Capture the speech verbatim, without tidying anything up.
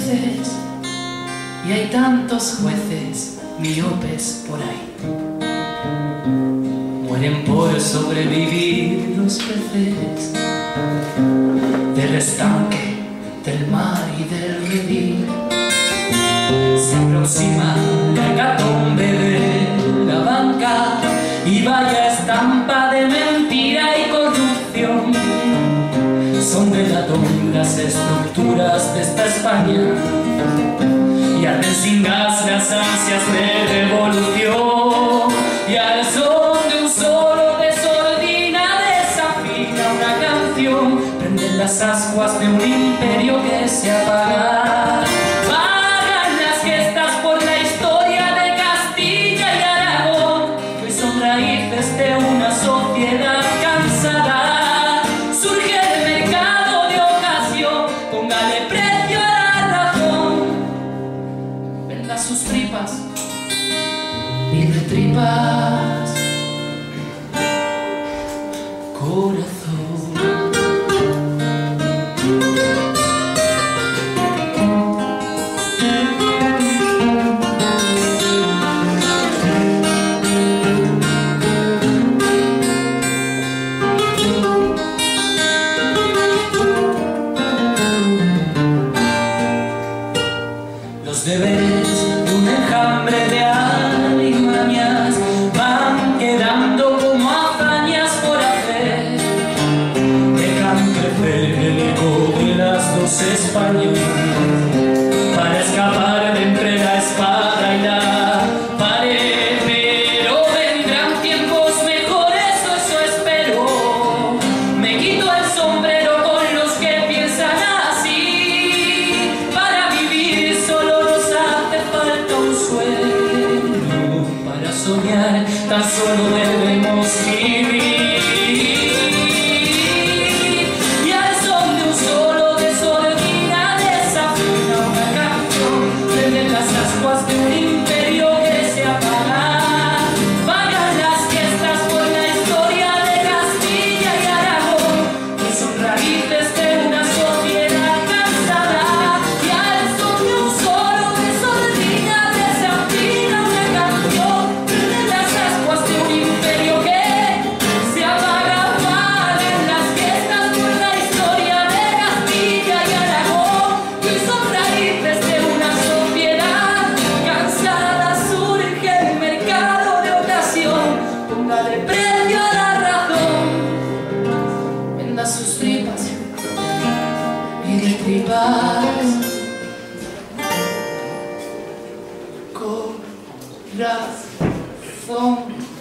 veces y hay tantos jueces miopes por ahí. Mueren por sobrevivir los peces del estanque, del mar y del redil. Se aproxima la hecatombe de la banca y vaya estampa de mentira y corrupción. Son de latón las estructuras de esta España y arden sin gas las ansias de revolución. Y al son de un solo desordina desafina una canción, prenden las ascuas de un imperio que se apaga. Vagan las gestas por la historia de Castilla y Aragón, que hoy son raíces de una sociedad cansada. Surge el mercado de ocasión, póngale precio a la razón. Venda sus tripas y de tripas corazón. Los deberes de un enjambre de alimañas van quedando como hazañas por hacer. Dejan crecer el eco de las dos Españas para escapar de entre la espada y la pared. Pero vendrán tiempos mejores, o eso espero. Me quito el sombrero con los que piensan así. Para vivir solo nos hace falta un sueño. Para soñar tan solo debemos vivir. Y al son de un solo desordina desafina una canción, prenden las ascuas de un imperio que se apaga. Vagan las fiestas por la historia de Castilla y Aragón, que son raíces de una sociedad cansada. Y al son de un solo desordina desafina una canción, prenden las ascuas de un imperio que se apaga. Vagan las fiestas por la historia de Castilla y Aragón, que son raíces de una sociedad cansada. Surge el mercado de ocasión, póngale precio a la razón. Venda sus tripas y de tripas corazón.